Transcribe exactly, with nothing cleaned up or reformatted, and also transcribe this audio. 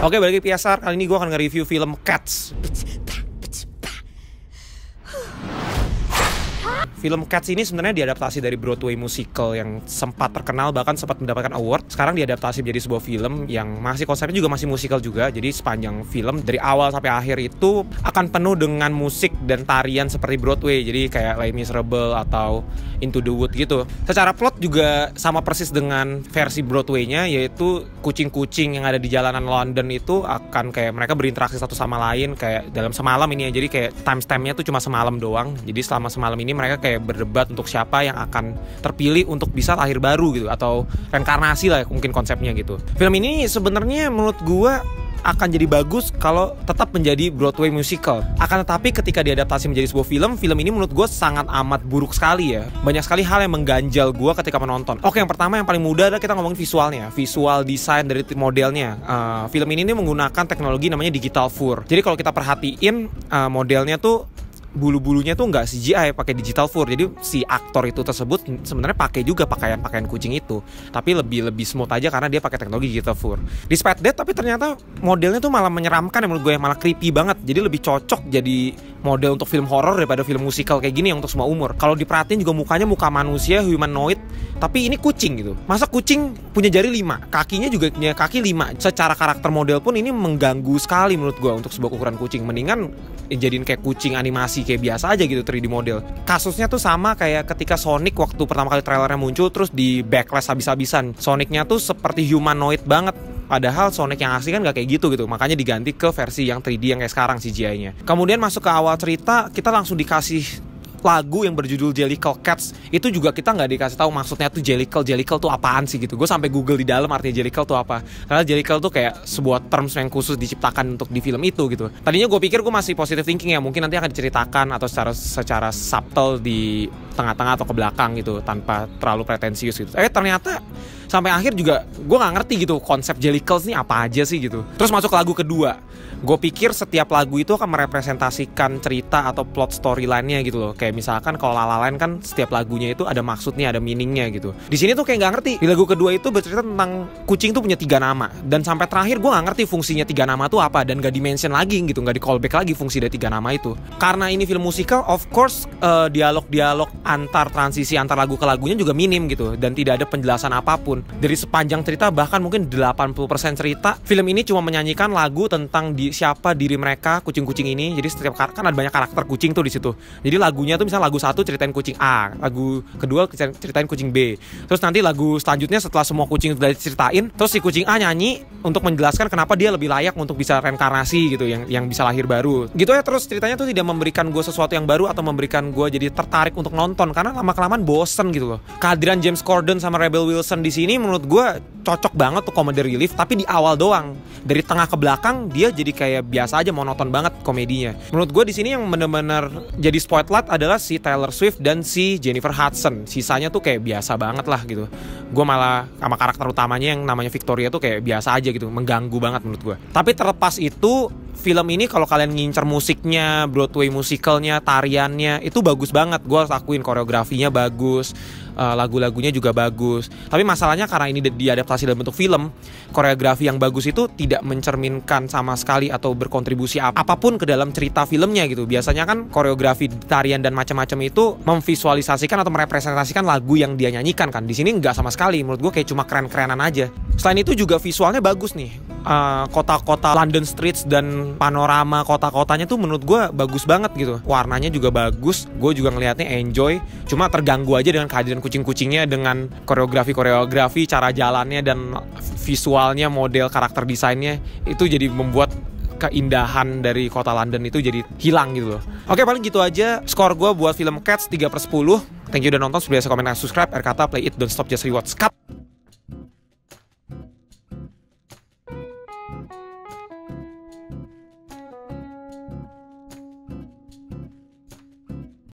Oke, balik lagi P S R. Kali ini gue akan nge-review film Cats. Film Cats ini sebenarnya diadaptasi dari Broadway musical yang sempat terkenal, bahkan sempat mendapatkan award. Sekarang diadaptasi menjadi sebuah film yang masih konsepnya juga masih musikal juga. Jadi sepanjang film dari awal sampai akhir itu akan penuh dengan musik dan tarian seperti Broadway. Jadi kayak Les Miserables atau Into the Woods gitu. Secara plot juga sama persis dengan versi Broadway-nya, yaitu kucing-kucing yang ada di jalanan London itu akan kayak mereka berinteraksi satu sama lain kayak dalam semalam ini ya. Jadi kayak timestamp-nya tuh cuma semalam doang. Jadi selama semalam ini mereka kayak berdebat untuk siapa yang akan terpilih untuk bisa lahir baru gitu, atau reinkarnasi lah mungkin konsepnya gitu. Film ini sebenarnya menurut gua akan jadi bagus kalau tetap menjadi Broadway musical. Akan tetapi ketika diadaptasi menjadi sebuah film, film ini menurut gue sangat amat buruk sekali ya. Banyak sekali hal yang mengganjal gue ketika menonton. Oke, yang pertama yang paling mudah adalah kita ngomongin visualnya, visual design dari modelnya. Uh, film ini nih menggunakan teknologi namanya digital fur. Jadi kalau kita perhatiin uh, modelnya tuh bulu-bulunya tuh nggak C G I, pakai digital fur. Jadi si aktor itu tersebut sebenarnya pakai juga pakaian-pakaian kucing itu, tapi lebih lebih smooth aja karena dia pakai teknologi digital fur. Despite that, tapi ternyata modelnya tuh malah menyeramkan ya menurut gue, malah creepy banget. Jadi lebih cocok jadi model untuk film horor daripada film musikal kayak gini yang untuk semua umur. Kalau diperhatiin juga mukanya muka manusia, humanoid, tapi ini kucing gitu. Masa kucing punya jari lima, kakinya juga punya kaki lima. Secara karakter model pun ini mengganggu sekali menurut gue untuk sebuah ukuran kucing. Mendingan jadiin kayak kucing animasi kayak biasa aja gitu, tiga D model. Kasusnya tuh sama kayak ketika Sonic waktu pertama kali trailernya muncul terus di backlash habis-habisan. Sonicnya tuh seperti humanoid banget. Padahal Sonic yang asli kan gak kayak gitu gitu. Makanya diganti ke versi yang tiga D yang kayak sekarang C G I-nya. Kemudian masuk ke awal cerita, kita langsung dikasih lagu yang berjudul Jellicle Cats. Itu juga kita nggak dikasih tahu maksudnya tuh Jellicle, Jellicle tuh apaan sih gitu. Gue sampai Google di dalam artinya Jellicle tuh apa. Karena Jellicle tuh kayak sebuah terms yang khusus diciptakan untuk di film itu gitu. Tadinya gue pikir gue masih positive thinking ya, mungkin nanti akan diceritakan atau secara secara subtle di tengah-tengah atau ke belakang gitu tanpa terlalu pretensius gitu. Eh ternyata sampai akhir juga gue nggak ngerti gitu konsep Jellicles ini apa aja sih gitu. Terus masuk lagu kedua. Gue pikir setiap lagu itu akan merepresentasikan cerita atau plot storyline-nya gitu loh. Kayak misalkan kalau La La Land kan setiap lagunya itu ada maksudnya, ada meaning-nya gitu. Di sini tuh kayak nggak ngerti. Di lagu kedua itu bercerita tentang kucing tuh punya tiga nama. Dan sampai terakhir gue nggak ngerti fungsinya tiga nama tuh apa. Dan gak di-mention lagi gitu, gak di-callback lagi fungsi dari tiga nama itu. Karena ini film musikal, of course uh, dialog-dialog antar transisi antar lagu ke lagunya juga minim gitu. Dan tidak ada penjelasan apapun. Dari sepanjang cerita, bahkan mungkin delapan puluh persen cerita, film ini cuma menyanyikan lagu tentang di siapa diri mereka, kucing-kucing ini. Jadi setiap kan ada banyak karakter kucing tuh di situ. Jadi lagunya tuh misalnya lagu satu ceritain kucing A, lagu kedua ceritain kucing B. Terus nanti lagu selanjutnya setelah semua kucing sudah diceritain, terus si kucing A nyanyi untuk menjelaskan kenapa dia lebih layak untuk bisa reinkarnasi gitu, yang yang bisa lahir baru. Gitu ya, terus ceritanya tuh tidak memberikan gue sesuatu yang baru atau memberikan gue jadi tertarik untuk nonton karena lama-kelamaan bosen gitu loh. Kehadiran James Corden sama Rebel Wilson di sini menurut gue cocok banget tuh comedy relief, tapi di awal doang. Dari tengah ke belakang dia jadi kayak biasa aja, monoton banget komedinya. Menurut gue di sini yang benar-benar jadi spotlight adalah si Taylor Swift dan si Jennifer Hudson. Sisanya tuh kayak biasa banget lah gitu. Gue malah sama karakter utamanya yang namanya Victoria tuh kayak biasa aja gitu, mengganggu banget menurut gue. Tapi terlepas itu, film ini kalau kalian ngincer musiknya, Broadway musicalnya, tariannya, itu bagus banget. Gue harus akuin koreografinya bagus, uh, lagu-lagunya juga bagus. Tapi masalahnya karena ini diadaptasi dalam bentuk film, koreografi yang bagus itu tidak mencerminkan sama sekali atau berkontribusi ap apapun ke dalam cerita filmnya gitu. Biasanya kan koreografi tarian dan macam-macam itu memvisualisasikan atau merepresentasikan lagu yang dia nyanyikan kan. Di sini nggak sama sekali. Menurut gue kayak cuma keren-kerenan aja. Selain itu juga visualnya bagus nih. Uh, kota-kota London Streets dan panorama kota-kotanya tuh menurut gue bagus banget gitu. Warnanya juga bagus. Gue juga ngelihatnya enjoy. Cuma terganggu aja dengan kehadiran kucing-kucingnya, dengan koreografi-koreografi, cara jalannya dan visualnya, model karakter desainnya itu jadi membuat keindahan dari kota London itu jadi hilang gitu loh. Oke, paling gitu aja skor gue buat film Cats tiga per sepuluh. Thank you udah nonton. Sebelum komen dan subscribe. R kata play it, don't stop, just rewatch. Cut.